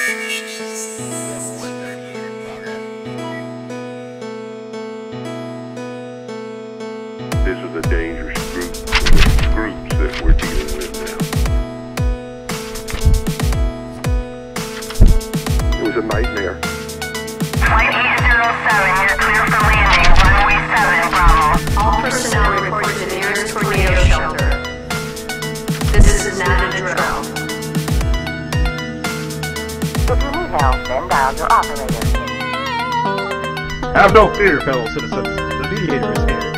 This is a dangerous groups that we're dealing with now. It was a nightmare. Flight 807, you're clear for landing. Runway 7, Bravo. All personnel report to the nearest tornado shelter. This is not a drill. If you need help, then dial your operator. Have no fear, fellow citizens. The mediator is here.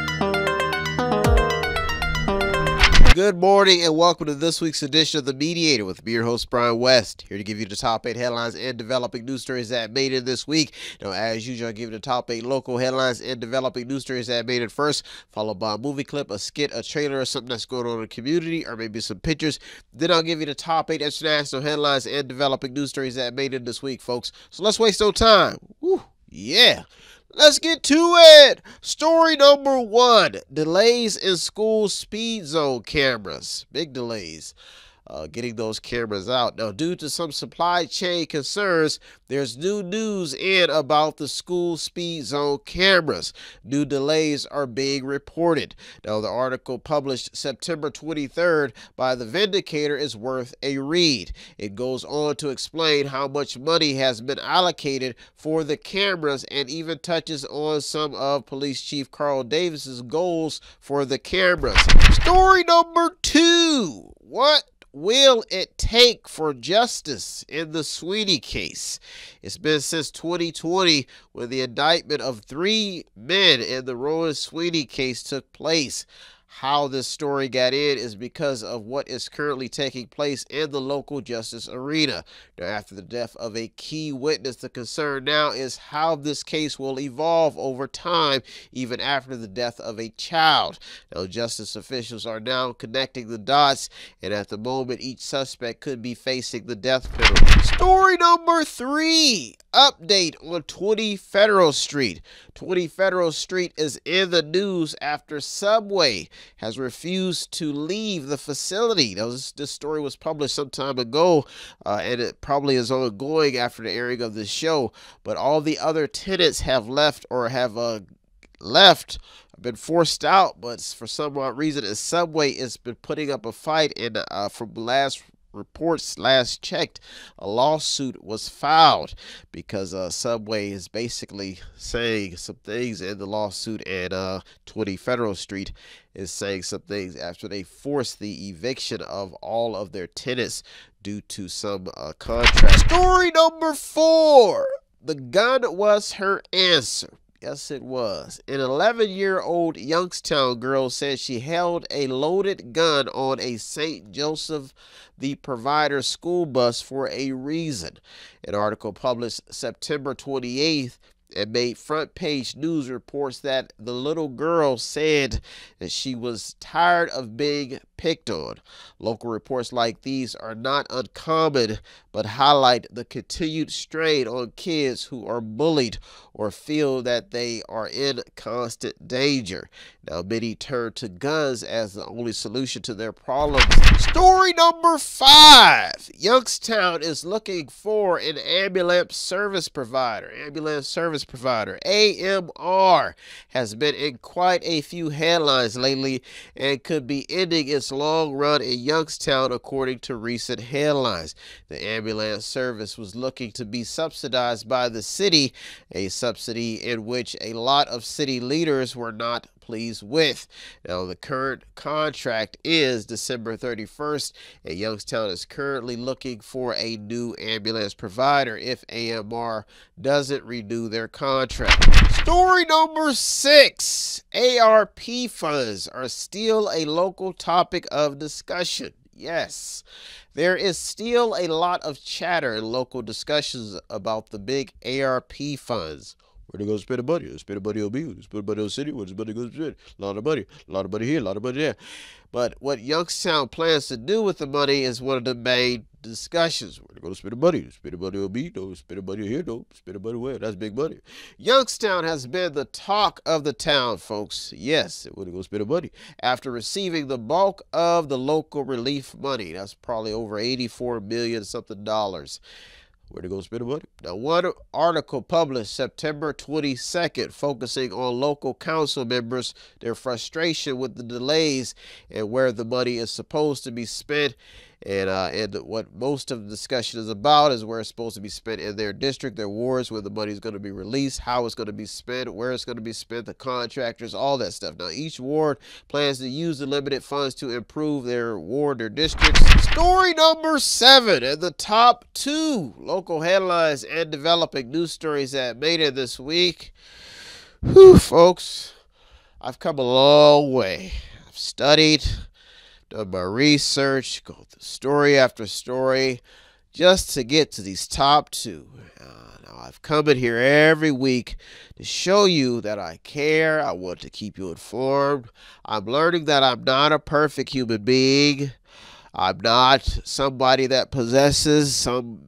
Good morning and welcome to this week's edition of The Mediator with me, your host, Brian West, here to give you the top 8 headlines and developing news stories that made it this week. Now, as usual, I'll give you the top 8 local headlines and developing news stories that made it first, followed by a movie clip, a skit, a trailer, or something that's going on in the community, or maybe some pictures. Then I'll give you the top 8 international headlines and developing news stories that made it this week, folks. So let's waste no time. Woo, yeah. Let's get to it. Story number 1, delays in school speed zone cameras. Big delays getting those cameras out. Now, due to some supply chain concerns, there's new news in about the school speed zone cameras. New delays are being reported. Now, the article published September 23rd by The Vindicator is worth a read. It goes on to explain how much money has been allocated for the cameras and even touches on some of Police Chief Carl Davis's goals for the cameras. Story number 2. What will it take for justice in the Sweeney case? It's been since 2020 when the indictment of 3 men in the Rowan Sweeney case took place. How this story got in is because of what is currently taking place in the local justice arena. Now, after the death of a key witness, the concern now is how this case will evolve over time, even after the death of a child. Now, justice officials are now connecting the dots, and at the moment, each suspect could be facing the death penalty. Story number 3. Update on 20 Federal Street. 20 Federal Street is in the news after Subway has refused to leave the facility. Now, this story was published some time ago, and it probably is ongoing after the airing of this show. But all the other tenants have left or have been forced out. But for some odd reason, Subway has been putting up a fight, and from last reports last checked, a lawsuit was filed because Subway is basically saying some things in the lawsuit, and 20 Federal Street is saying some things after they forced the eviction of all of their tenants due to some contract. Story number 4. The gun was her answer. Yes, it was. An 11-year-old Youngstown girl said she held a loaded gun on a St. Joseph the Provider school bus for a reason. An article published September 28th and made front page news reports that the little girl said that she was tired of being picked on. Local reports like these are not uncommon, but highlight the continued strain on kids who are bullied or feel that they are in constant danger. Now, many turn to guns as the only solution to their problems. Story number 5. Youngstown is looking for an ambulance service provider. Ambulance service provider, AMR, has been in quite a few headlines lately and could be ending its long run in Youngstown, according to recent headlines. The ambulance service was looking to be subsidized by the city, a subsidy in which a lot of city leaders were not pleased with. Now, the current contract is December 31st, and Youngstown is currently looking for a new ambulance provider if AMR doesn't renew their contract. Story number 6. ARP funds are still a local topic of discussion. Yes, there is still a lot of chatter in local discussions about the big ARP funds. Where they go spend the money? Spend the money on me. Spend the money on the city. Where the money goes to spend? A lot of money here, a lot of money there. But what Youngstown plans to do with the money is one of the main discussions. Where they go to spend the money? Spend the money on me? No. Spend the money here? No. Spend the money where? That's big money. Youngstown has been the talk of the town, folks. Yes, where they go spend the money. After receiving the bulk of the local relief money, that's probably over $84 million something dollars. Where to go spend the money? Now, one article published September 22nd focusing on local council members, their frustration with the delays and where the money is supposed to be spent. And what most of the discussion is about is where it's supposed to be spent in their district, their wards, where the money is going to be released, how it's going to be spent, where it's going to be spent, the contractors, all that stuff. Now, each ward plans to use the limited funds to improve their ward, their districts. Story number 7 and the top 2 local headlines and developing news stories that made it this week. Whew, folks, I've come a long way. I've studied, done my research, go through story after story just to get to these top 2. Now, I've come in here every week to show you that I care. I want to keep you informed. I'm learning that I'm not a perfect human being. I'm not somebody that possesses some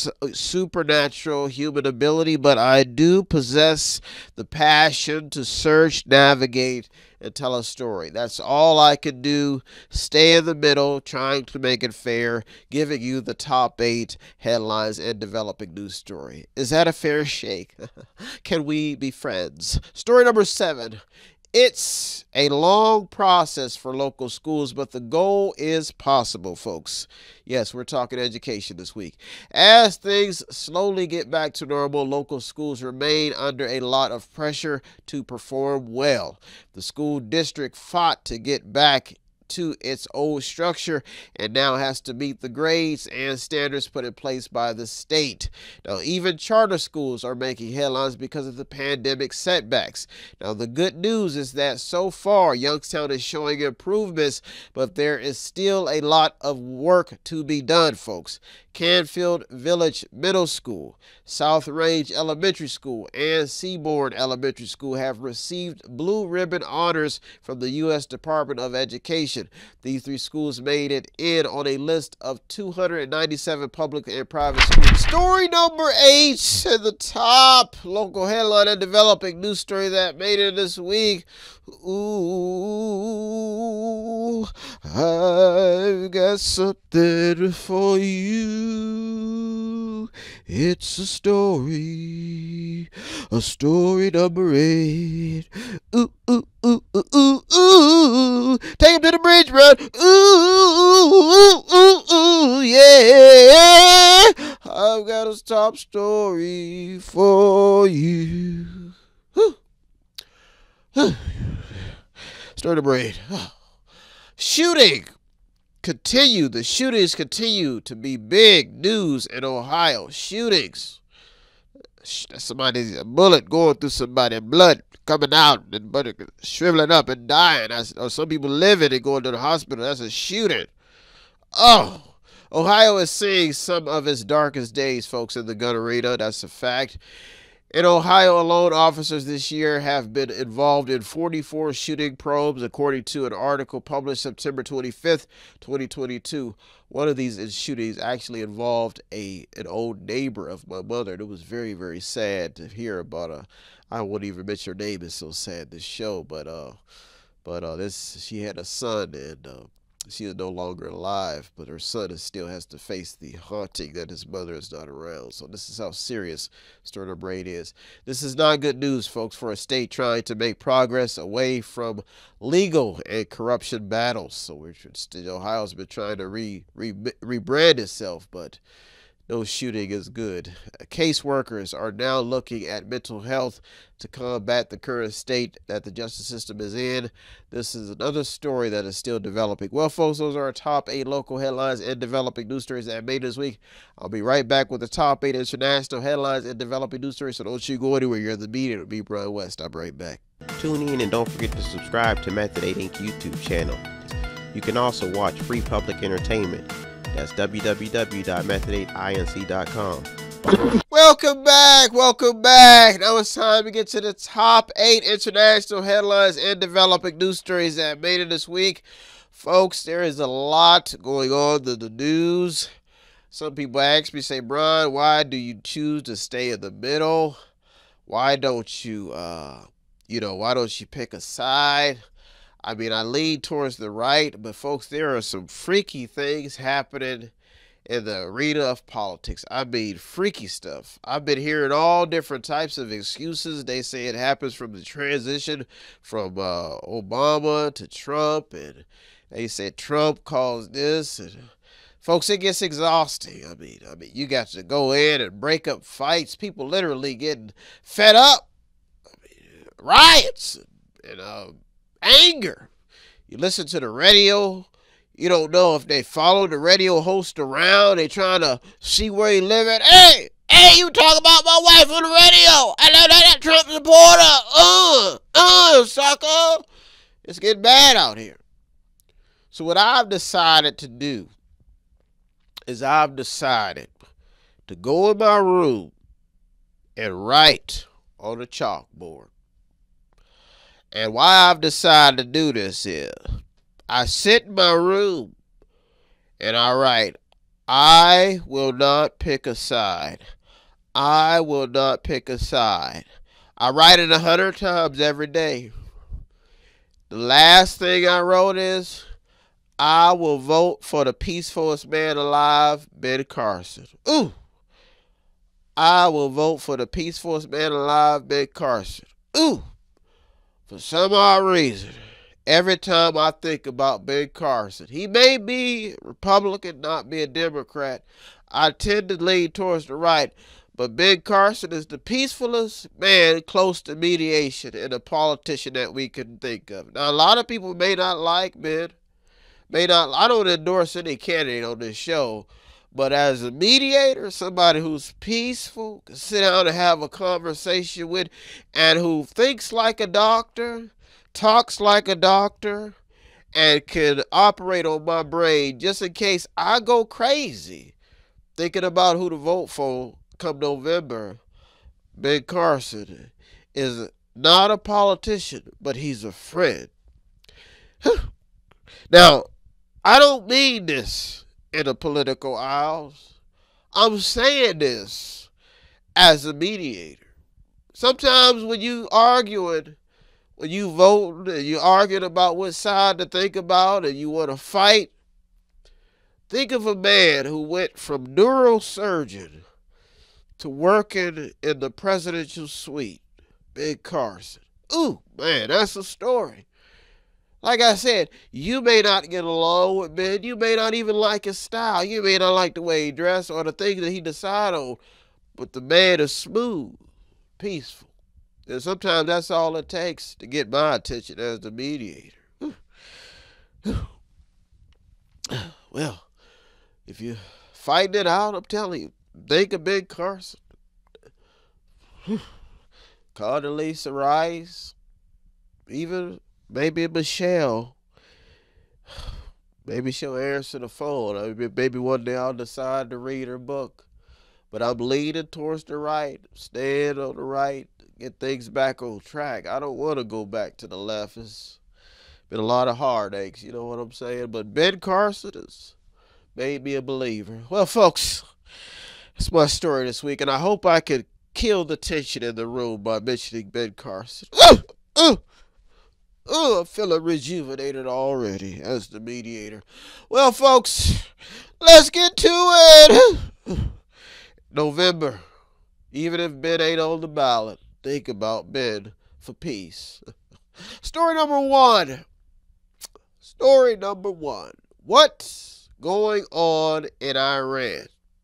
supernatural human ability, but I do possess the passion to search, navigate, and tell a story. That's all I can do. Stay in the middle, trying to make it fair, giving you the top 8 headlines and developing news story. Is that a fair shake? Can we be friends? Story number 7. It's a long process for local schools, but the goal is possible, folks. Yes, we're talking education this week. As things slowly get back to normal, local schools remain under a lot of pressure to perform well. The school district fought to get back to its old structure and now has to meet the grades and standards put in place by the state. Now, even charter schools are making headlines because of the pandemic setbacks. Now, the good news is that so far Youngstown is showing improvements, but there is still a lot of work to be done, folks. Canfield Village Middle School, South Range Elementary School, and Seabourn Elementary School have received Blue Ribbon honors from the U.S. Department of Education. These 3 schools made it in on a list of 297 public and private schools. Story number 8 at the top local headline and developing news story that made it this week. Ooh, I've got something for you. It's a story number 8. Ooh, ooh, ooh, ooh, ooh, ooh. Take him to the bridge, bro. Ooh, ooh, ooh, ooh, yeah. I've got a top story for you. Story number 8. Shooting. The shootings continue to be big news in Ohio. Shootings. Somebody's a bullet going through somebody and blood coming out and shriveling up and dying. Or some people living and going to the hospital. That's a shooting. Oh, Ohio is seeing some of its darkest days, folks, in the gun arena. That's a fact. In Ohio alone, officers this year have been involved in 44 shooting probes, according to an article published September 25th, 2022. One of these shootings actually involved an old neighbor of my mother. It was very, very sad to hear about I won't even mention her name. It's so sad, this show. But she had a son, and she is no longer alive, but her son still has to face the haunting that his mother is not around. So this is how serious story number 8 is. This is not good news, folks, for a state trying to make progress away from legal and corruption battles. So Ohio's been trying to rebrand itself, but no shooting is good. Caseworkers are now looking at mental health to combat the current state that the justice system is in. This is another story that is still developing. Well, folks, those are our top 8 local headlines and developing news stories that made this week. I'll be right back with the top 8 international headlines and developing news stories, so don't you go anywhere. You're in the media with me, Brian West. I'll be right back. Tune in and don't forget to subscribe to Method 8 Inc. YouTube channel. You can also watch free public entertainment. That's www.method8inc.com. Welcome back. Now it's time to get to the top 8 international headlines and developing news stories that made it this week. Folks, there is a lot going on in the news. Some people ask me, say, Brian, why do you choose to stay in the middle? Why don't you, why don't you pick a side? I mean, I lean towards the right, but folks, there are some freaky things happening in the arena of politics. I mean, freaky stuff. I've been hearing all different types of excuses. They say it happens from the transition from Obama to Trump, and they said Trump caused this. And folks, it gets exhausting. I mean, you got to go in and break up fights. People literally getting fed up. I mean, riots and anger. You listen to the radio. You don't know if they follow the radio host around. They trying to see where he live at. Hey, you talk about my wife on the radio. I know that Trump supporter. Sucker. It's getting bad out here. So what I've decided to do is I've decided to go in my room and write on the chalkboard. And why I've decided to do this is I sit in my room and I write, I will not pick a side. I will not pick a side. I write it 100 times every day. The last thing I wrote is, I will vote for the peacefulest man alive, Ben Carson. Ooh. I will vote for the peacefulest man alive, Ben Carson. Ooh. For some odd reason, every time I think about Ben Carson, he may be Republican, not be a Democrat. I tend to lean towards the right. But Ben Carson is the peacefulest man close to mediation and a politician that we can think of. Now, a lot of people may not like Ben. I don't endorse any candidate on this show, but as a mediator, somebody who's peaceful, can sit down and have a conversation with, and who thinks like a doctor, talks like a doctor, and can operate on my brain just in case I go crazy thinking about who to vote for come November. Ben Carson is not a politician, but he's a friend. Now, I don't mean this in the political aisles. I'm saying this as a mediator. Sometimes when you arguing, when you vote and you're arguing about what side to think about and you want to fight, think of a man who went from neurosurgeon to working in the presidential suite, Ben Carson. Ooh, man, that's a story. Like I said, you may not get along with Ben. You may not even like his style. You may not like the way he dressed or the things that he decide on. But the man is smooth, peaceful. And sometimes that's all it takes to get my attention as the mediator. Well, if you're fighting it out, I'm telling you, think of Ben Carson. Condoleezza Rice, even maybe Michelle. Maybe she'll answer the phone. Maybe one day I'll decide to read her book. But I'm leaning towards the right, staying on the right, get things back on track. I don't want to go back to the left. It's been a lot of heartaches, you know what I'm saying? But Ben Carson has made me a believer. Well, folks, that's my story this week, and I hope I could kill the tension in the room by mentioning Ben Carson. I'm feeling rejuvenated already as the mediator. Well, folks, let's get to it. November, even if Ben ain't on the ballot, think about Ben for peace. Story number one. What's going on in Iran?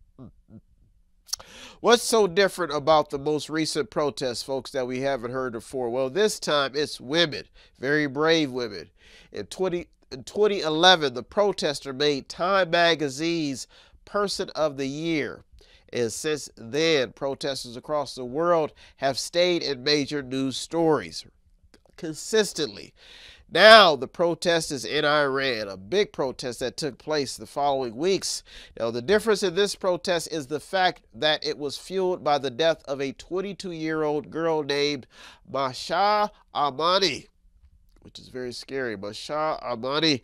What's so different about the most recent protests, folks, that we haven't heard before? Well, this time it's women, very brave women. In 2011, the protester made Time Magazine's Person of the Year. And since then, protesters across the world have stayed in major news stories consistently. Now, the protest is in Iran, a big protest that took place the following weeks. Now, the difference in this protest is the fact that it was fueled by the death of a 22-year-old girl named Mahsa Amini, which is very scary. Mahsa Amini,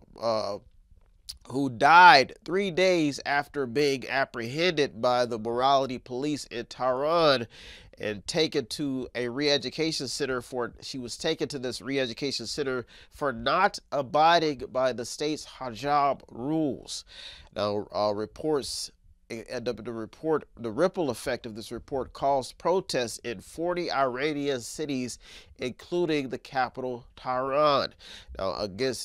who died 3 days after being apprehended by the morality police in Tehran and taken to a re-education center she was taken to this re-education center for not abiding by the state's hijab rules. Now, reports and the ripple effect of this report caused protests in 40 Iranian cities, including the capital, Tehran. Now,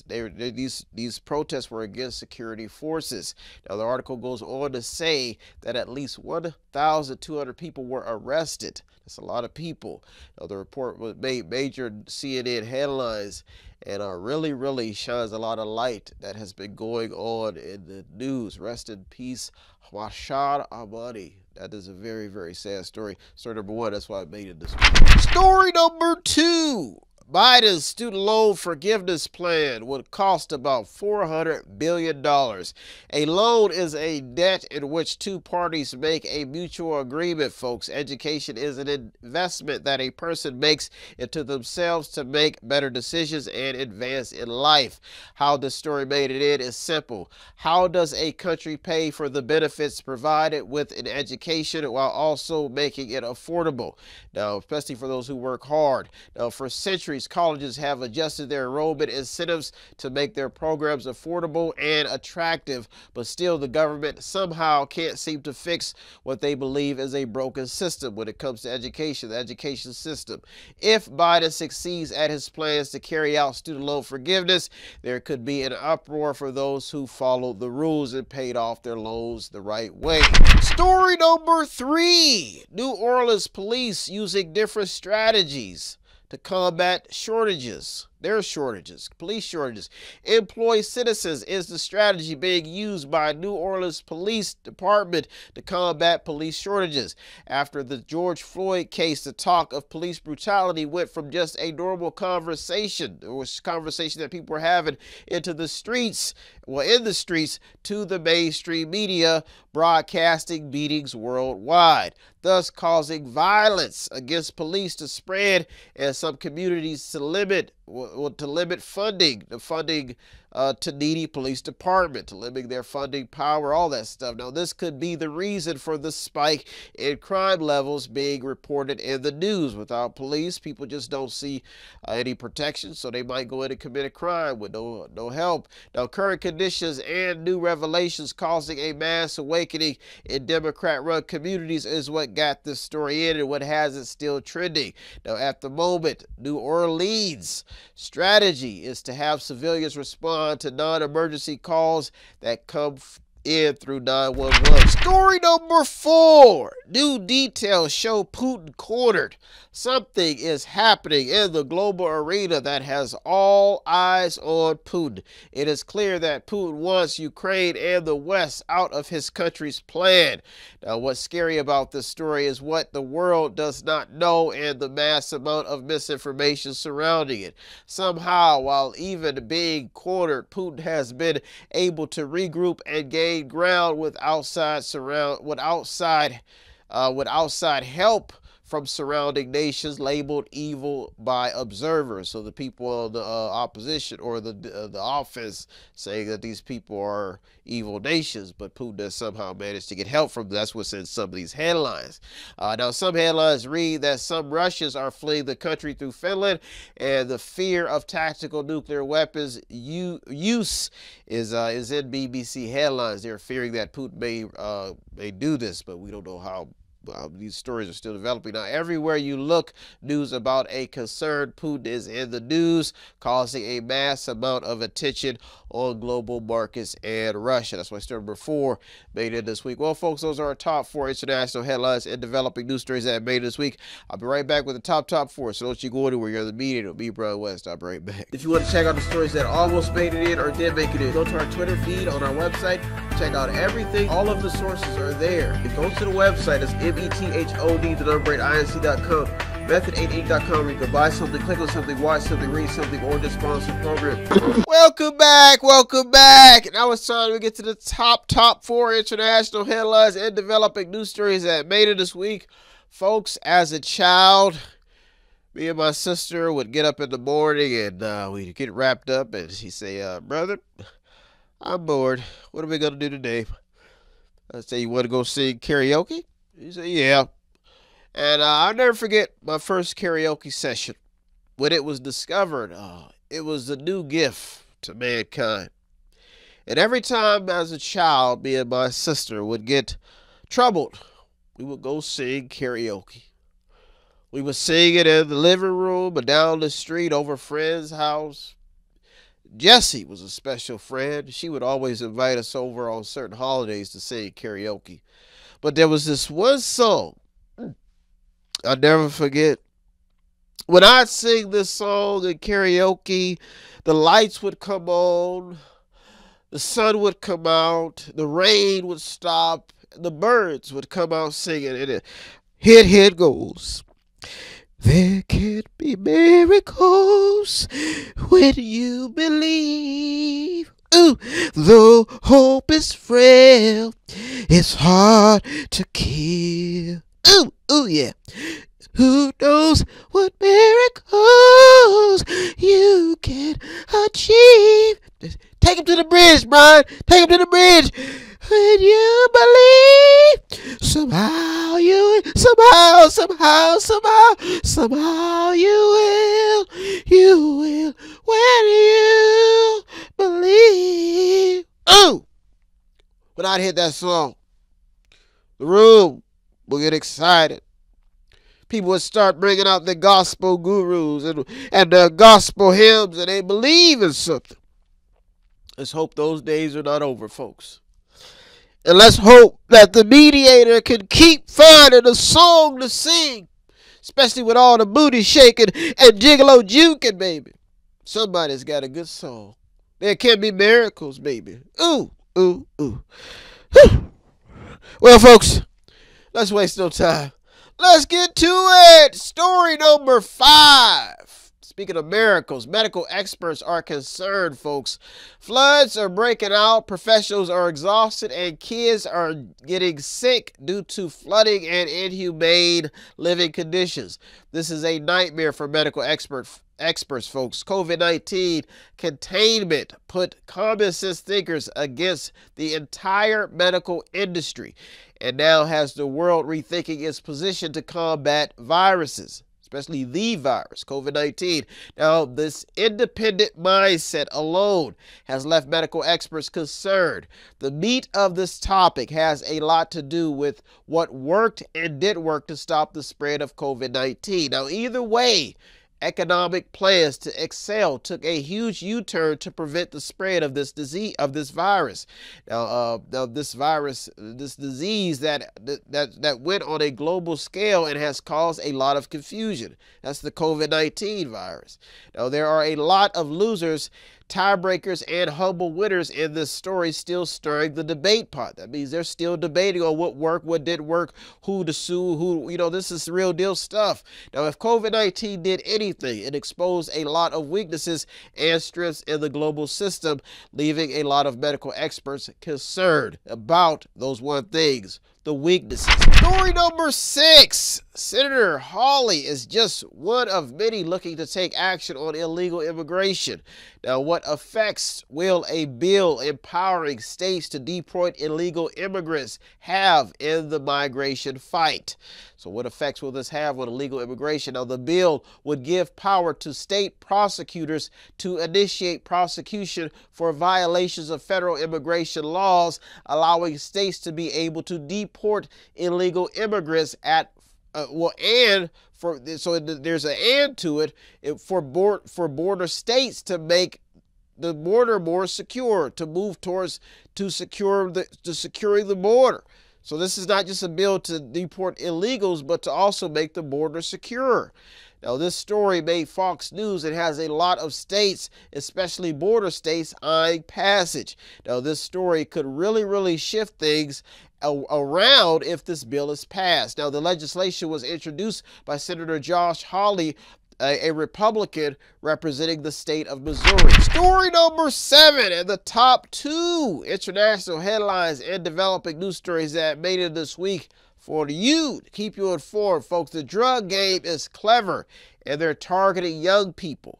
these protests were against security forces. Now, the article goes on to say that at least 1,200 people were arrested. That's a lot of people. Now, the report made major CNN headlines and really shines a lot of light that has been going on in the news. Rest in peace, Mahsa Amini. That is a very sad story. Story number one, that's why I made it this week. Story number two. Biden's student loan forgiveness plan would cost about $400 billion. A loan is a debt in which two parties make a mutual agreement, folks. Education is an investment that a person makes into themselves to make better decisions and advance in life. How this story made it in is simple. How does a country pay for the benefits provided with an education while also making it affordable? Now, especially for those who work hard. Now, for centuries, colleges have adjusted their enrollment incentives to make their programs affordable and attractive, but still the government somehow can't seem to fix what they believe is a broken system when it comes to education, the education system. If Biden succeeds at his plans to carry out student loan forgiveness, there could be an uproar for those who followed the rules and paid off their loans the right way. Story number three. New Orleans police using different strategies to combat shortages. There are shortages, police shortages. Employ citizens is the strategy being used by New Orleans Police Department to combat police shortages. After the George Floyd case, the talk of police brutality went from just a normal conversation, it was a conversation that people were having, into the streets, in the streets, to the mainstream media, broadcasting beatings worldwide, thus causing violence against police to spread and some communities to limit funding, to needy police department, to limit their funding power, all that stuff. Now, this could be the reason for the spike in crime levels being reported in the news. Without police, people just don't see any protection, so they might go in and commit a crime with no help. Now, current conditions and new revelations causing a mass awakening in Democrat-run communities is what got this story in and what has it still trending. Now, at the moment, New Orleans strategy is to have civilians respond to non-emergency calls that come in through 911. Story number four. New details show Putin cornered. Something is happening in the global arena that has all eyes on Putin. It is clear that Putin wants Ukraine and the West out of his country's plan. Now, what's scary about this story is what the world does not know and the mass amount of misinformation surrounding it. Somehow, while even being cornered, Putin has been able to regroup and gain ground with outside help from surrounding nations labeled evil by observers. So the people on the opposition or the offense saying that these people are evil nations, but Putin has somehow managed to get help from them. That's what's in some of these headlines. Now, some headlines read that some Russians are fleeing the country through Finland, and the fear of tactical nuclear weapons use is in BBC headlines. They're fearing that Putin may do this, but we don't know how. These stories are still developing. Now, everywhere you look, news about a concerned Putin is in the news, causing a mass amount of attention on global markets and Russia. That's why story number four made it this week. Well, folks, those are our top four international headlines and developing news stories that made it this week. I'll be right back with the top four. So don't you go anywhere. You're the media. It'll be Brian West. I'll be right back. If you want to check out the stories that almost made it in or did make it in, go to our Twitter feed on our website. Check out everything. All of the sources are there. And go to the website. It's method8inc.com, method8inc.com, where you can buy something, click on something, watch something, read something, or just sponsor the program. Welcome back. Now it's time to get to the top four international headlines and developing news stories that made it this week. Folks, as a child, me and my sister would get up in the morning and we'd get wrapped up, and she'd say, brother, I'm bored. What are we going to do today? I'd say, you want to go sing karaoke? You say, yeah. And I'll never forget my first karaoke session when it was discovered. It was a new gift to mankind. And every time as a child, me and my sister would get troubled, we would go sing karaoke. We would sing it in the living room or down the street over a friend's house. Jessie was a special friend. She would always invite us over on certain holidays to sing karaoke. But there was this one song I'll never forget. When I'd sing this song in karaoke, the lights would come on, the sun would come out, the rain would stop, the birds would come out singing, and here it goes. There can be miracles when you believe. Ooh, though hope is frail, it's hard to kill. Ooh, yeah. Who knows what miracles you can achieve? Take him to the bridge, Brian. Take him to the bridge. When you believe, somehow you will when you believe. Ooh! When I'd hit that song, the room would get excited. People would start bringing out the gospel gurus and the gospel hymns, and they believe in something. Let's hope those days are not over, folks. And let's hope that the mediator can keep finding a song to sing, especially with all the booty shaking and gigolo juking, baby. Somebody's got a good song. There can be miracles, baby. Ooh, ooh, ooh. Whew. Well, folks, let's waste no time. Let's get to it. Story number 5. Speaking of miracles, medical experts are concerned, folks. Floods are breaking out, professionals are exhausted, and kids are getting sick due to flooding and inhumane living conditions. This is a nightmare for medical experts, folks. COVID-19 containment put common sense thinkers against the entire medical industry and now has the world rethinking its position to combat viruses, especially the virus, COVID-19. Now, this independent mindset alone has left medical experts concerned. The meat of this topic has a lot to do with what worked and didn't work to stop the spread of COVID-19. Now, either way, economic plans to excel took a huge U-turn to prevent the spread of this disease, of this virus. Now, this disease that went on a global scale and has caused a lot of confusion. That's the COVID-19 virus. Now, there are a lot of losers, tiebreakers, and humble winners in this story, still stirring the debate pot. That means they're still debating on what worked, what didn't work, who to sue, who, this is real deal stuff. Now, if COVID-19 did anything, it exposed a lot of weaknesses and strengths in the global system, leaving a lot of medical experts concerned about those one things, the weaknesses. Story number 6. Senator Hawley is just one of many looking to take action on illegal immigration. Now, what effects will a bill empowering states to deport illegal immigrants have in the migration fight? So what effects will this have on illegal immigration? Now, the bill would give power to state prosecutors to initiate prosecution for violations of federal immigration laws, allowing states to be able to deport illegal immigrants at there's an and to it for border states to make the border more secure, to move towards securing the border. So this is not just a bill to deport illegals, but to also make the border secure. Now, this story made Fox News. It has a lot of states, especially border states, eyeing passage. Now, this story could really shift things around if this bill is passed. Now, the legislation was introduced by Senator Josh Hawley, a Republican representing the state of Missouri. Story number 7 and the top 2 international headlines and developing news stories that made it this week for you to keep you informed, folks. The drug game is clever, and they're targeting young people.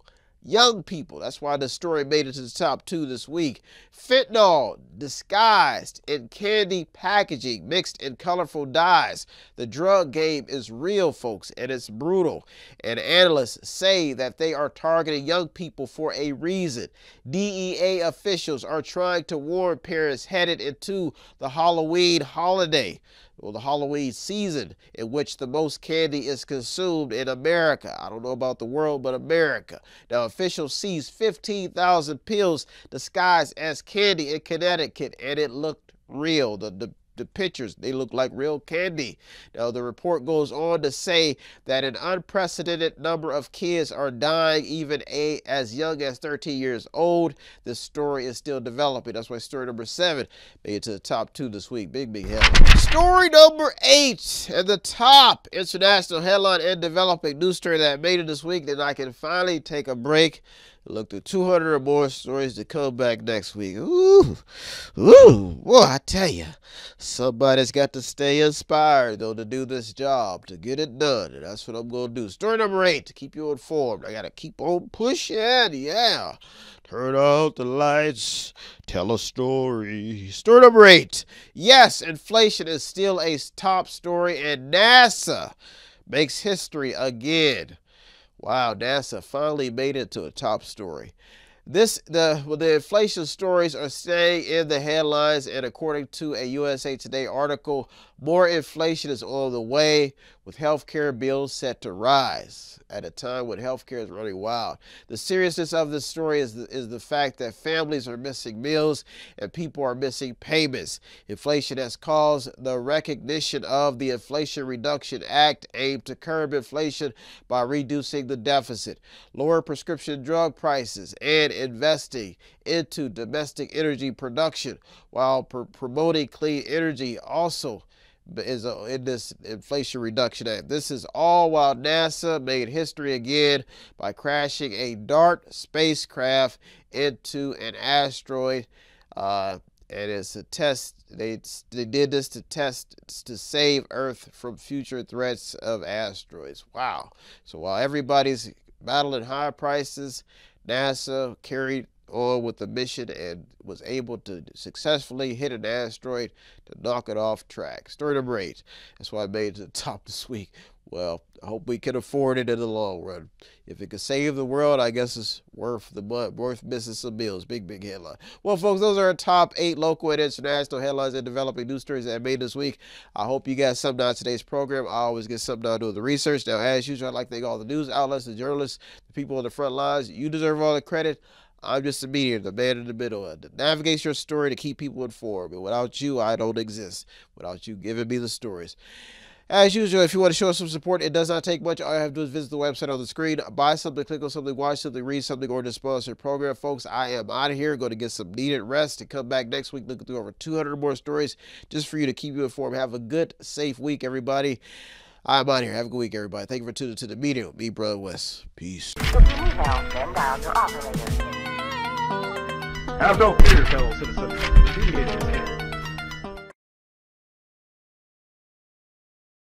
young people. That's why the story made it to the top 2 this week. Fentanyl disguised in candy packaging, mixed in colorful dyes. The drug game is real, folks, and it's brutal. And analysts say that they are targeting young people for a reason. DEA officials are trying to warn parents headed into the Halloween holiday, or the Halloween season, in which the most candy is consumed in America. I don't know about the world, but America. Now, officials seized 15,000 pills disguised as candy in Connecticut, and it looked real. The pictures, they look like real candy. Now, the report goes on to say that an unprecedented number of kids are dying even as young as 13 years old. This story is still developing. That's why story number 7 made it to the top 2 this week. Big headline. Story number 8 at the top international headline and developing news story that made it this week. Then I can finally take a break. Look through 200 or more stories to come back next week. Ooh, boy, I tell you, somebody's got to stay inspired, though, to do this job, to get it done, and that's what I'm going to do. Story number 8, to keep you informed. I got to keep on pushing, yeah. Turn out the lights, tell a story. Story number 8. Yes, inflation is still a top story, and NASA makes history again. Wow, NASA finally made it to a top story. The inflation stories are staying in the headlines, and according to a USA Today article, more inflation is on the way, with healthcare bills set to rise at a time when healthcare is running wild. The seriousness of this story is the fact that families are missing meals and people are missing payments. Inflation has caused the recognition of the Inflation Reduction Act, aimed to curb inflation by reducing the deficit, lower prescription drug prices, and investing into domestic energy production, while promoting clean energy also is in this Inflation Reduction Act. This is all while NASA made history again by crashing a DART spacecraft into an asteroid. And it's a test. They did this to save Earth from future threats of asteroids. Wow. So while everybody's battling high prices, NASA carried on with the mission and was able to successfully hit an asteroid to knock it off track. Story number 8. That's why I made it to the top this week. Well, I hope we can afford it in the long run. If it could save the world, I guess it's worth missing some meals. Big headline. Well, folks, those are our top 8 local and international headlines and developing news stories that I made this week. I hope you got something out of today's program. I always get something out of doing the research. Now, as usual, I'd like to thank all the news outlets, the journalists, the people on the front lines. You deserve all the credit. I'm just a mediator, the man in the middle, to navigate your story, to keep people informed. And without you, I don't exist. Without you giving me the stories. As usual, if you want to show us some support, it does not take much. All you have to do is visit the website on the screen, buy something, click on something, watch something, read something, or just sponsor the program. Folks, I am out of here. Going to get some needed rest and come back next week looking through over 200 more stories just for you to keep you informed. Have a good, safe week, everybody. I'm out of here. Have a good week, everybody. Thank you for tuning into the media with me, Brother West. Peace. Have no fear, fellow citizens. The mediator is here.